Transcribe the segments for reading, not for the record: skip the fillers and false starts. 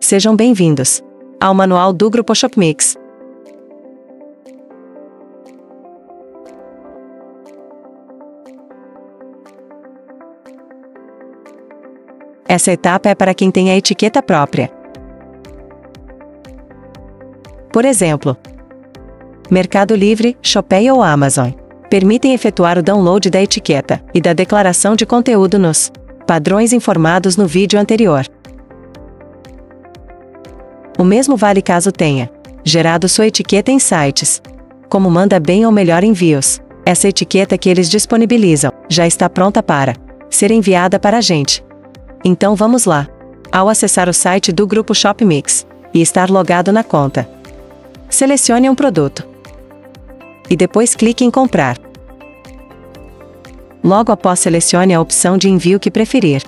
Sejam bem-vindos ao manual do Grupo Shopmix. Essa etapa é para quem tem a etiqueta própria. Por exemplo, Mercado Livre, Shopee ou Amazon permitem efetuar o download da etiqueta e da declaração de conteúdo nos padrões informados no vídeo anterior. O mesmo vale caso tenha gerado sua etiqueta em sites como Manda Bem ou Melhor Envios. Essa etiqueta que eles disponibilizam já está pronta para ser enviada para a gente. Então vamos lá. Ao acessar o site do Grupo Shopmix e estar logado na conta, selecione um produto e depois clique em comprar. Logo após, selecione a opção de envio que preferir.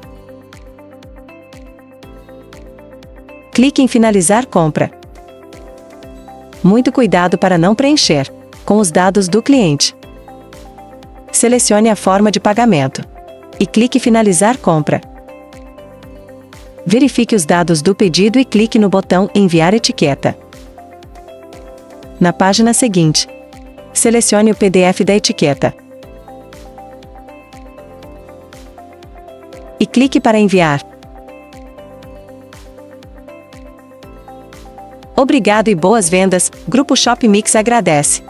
Clique em finalizar compra. Muito cuidado para não preencher com os dados do cliente. Selecione a forma de pagamento e clique em finalizar compra. Verifique os dados do pedido e clique no botão Enviar etiqueta. Na página seguinte, selecione o PDF da etiqueta e clique para enviar. Obrigado e boas vendas. Grupo Shopmix agradece.